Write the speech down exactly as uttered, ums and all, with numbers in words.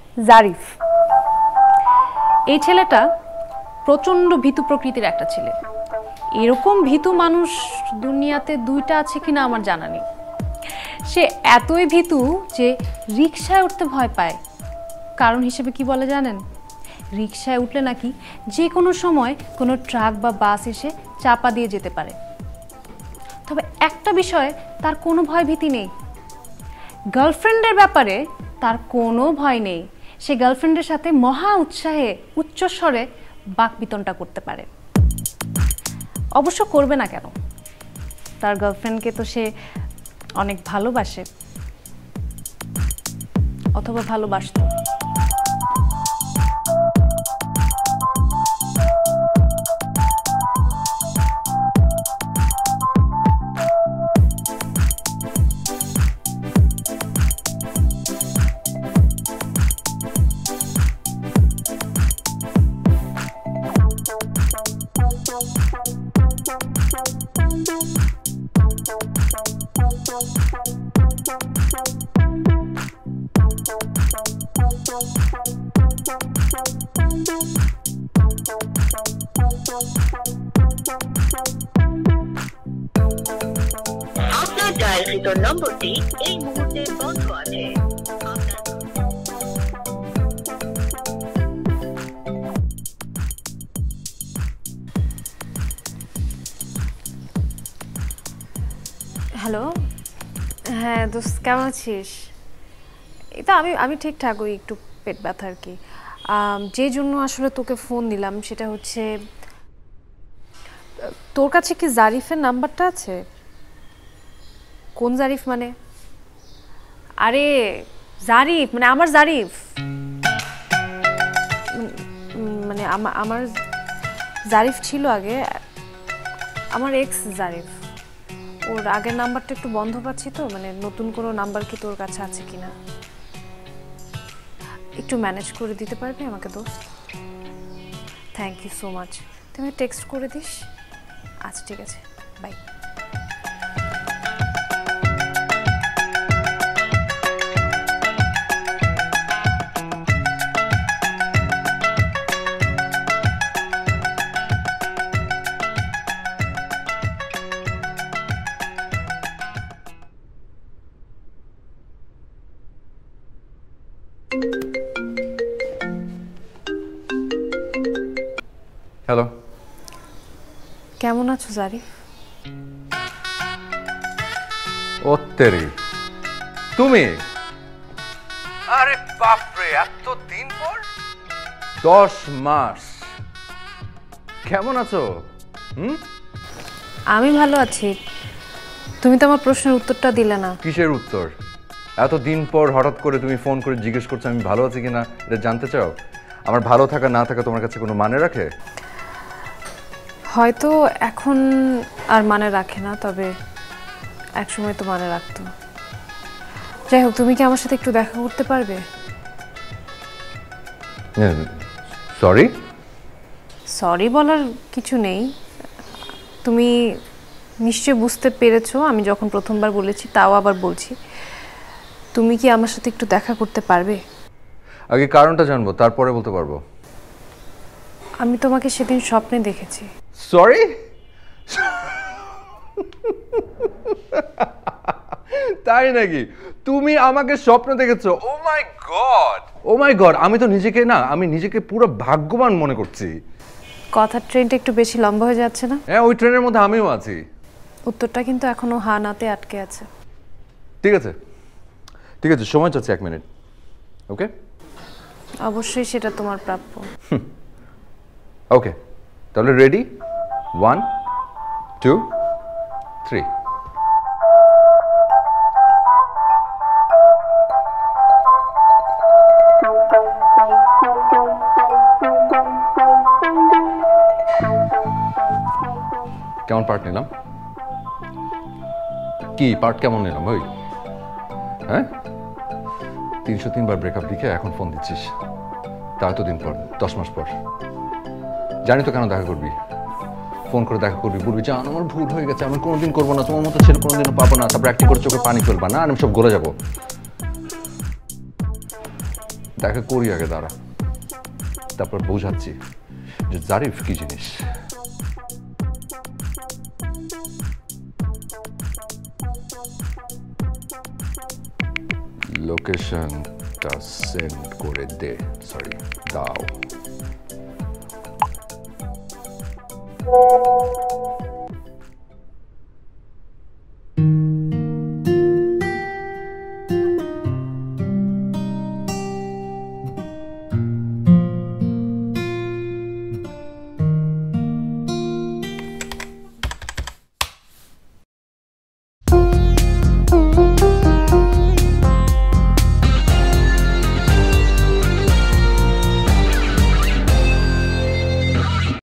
জারিফ। এই ছেলেটা প্রচণ্ড ভীতু প্রকৃতির একটা ছেলে। এরকম ভীতু মানুষ দুনিয়াতে দুইটা আছে কিনা আমার জানা নেই। সে এতই ভীতু যে রিকশায় উঠতে ভয় পায়। কারণ হিসেবে কি বলে জানেন? রিকশায় উঠলে নাকি যে কোনো সময় কোনো ট্রাক বা বাস এসে চাপা দিয়ে যেতে পারে। তবে একটা বিষয়ে তার কোনো ভয় ভীতি নেই, গার্লফ্রেন্ডের ব্যাপারে তার কোনো ভয় নেই। সে গার্লফ্রেন্ডের সাথে মহা উৎসাহে উচ্চস্বরে বাকবিতণ্ডা করতে পারে। অবশ্য করবে না কেন, তার গার্লফ্রেন্ডকে তো সে অনেক ভালোবাসে, অথবা ভালোবাসতো। নম্বরটি এই মুহূর্তে বন্ধ আছে। হ্যালো, হ্যাঁ দোস্ত, কেমন আছিস? এই তো আমি আমি ঠিকঠাক, ওই একটু পেট ব্যথা আর কি। যে জন্য আসলে তোকে ফোন দিলাম সেটা হচ্ছে, তোর কাছে কি জারিফের নাম্বারটা আছে? কোন জারিফ মানে? আরে জারিফ মানে আমার জারিফ, মানে আমার জারিফ ছিল আগে, আমার এক্স জারিফ। ওর আগের নাম্বারটা একটু বন্ধ পাচ্ছি তো, মানে নতুন কোনো নাম্বার কি তোর কাছে আছে কিনা একটু ম্যানেজ করে দিতে পারবি আমাকে দোস্ত? Thank you so much. তুমি টেক্সট করে দিস। আচ্ছা ঠিক আছে, বাই। হ্যালো, কেমন আছো জারিফ? ও তেরি, তুমি? আরে বাপরে, এত দিন পর, দশ মাস। কেমন আছো? হুম, আমি ভালো আছি। তুমি তো আমার প্রশ্নের উত্তরটা দিলে না। কিসের উত্তর? এত দিন পর হঠাৎ করে তুমি ফোন করে জিজ্ঞেস করছো আমি ভালো আছি কিনা, এটা জানতে চাও? আমার ভালো থাকা না থাকা তোমার কাছে কোনো মানে রাখে? হয়তো এখন আর মানে রাখে না, তবে একসময় তো মানে রাখতো। যাই হোক, তুমি কি আমার সাথে একটু দেখা করতে পারবে? সরি সরি বলার কিছু নেই। তুমি নিশ্চয় বুঝতে পেরেছো আমি যখন প্রথমবার বলেছি, তাও আবার বলছি, তুমি কি আমার সাথে একটু দেখা করতে পারবে? আগে কারণটা জানবো, তারপরে বলতে পারবো। আমি তোমাকে সেদিন স্বপ্নে দেখেছি। সরি? তাই নাকি? তুমি আমাকে স্বপ্ন দেখেছো? Oh my God, oh my God. আমি তো নিজেকে না, আমি নিজেকে পুরো ভাগ্যবান মনে করছি। কথার ট্রেনটা একটু বেশি লম্বা হয়ে যাচ্ছে না? হ্যাঁ, ওই ট্রেনের মধ্যে আমিও আছি। উত্তরটা কিন্তু এখনো হা নাতে আটকে আছে। ঠিক আছে ঠিক আছে, সময় চাচ্ছি এক মিনিট। ওকে, অবশ্যই সেটা তোমার প্রাপ্য। ওকে, তাহলে রেডি? One two three. কেমন পার্ট নিলাম? কি পার্ট কেমন নিলাম ভাই? হ্যাঁ, তিনশো তিনবার ব্রেকআপ লিখে এখন ফোন দিচ্ছিস, তা এতদিন পর, দশ মাস পর। জানি তো কেন দেখা করবি, ফোন করে দেখা করবি, বলবি জান আমার ভুল হয়ে গেছে, আমি কোনোদিন করবো না, তোমার মতো ছেলে কোনোদিনও পাবো না, তারপর একটি করে চোখে পানি ফেলবা না, আমি সব গলে যাবো। দেখা করি আগে দাঁড়া, তারপর বোঝাচ্ছি যে জারিফ কি জিনিস। লোকেশনটা সেন্ড করে দে, সরি দাও।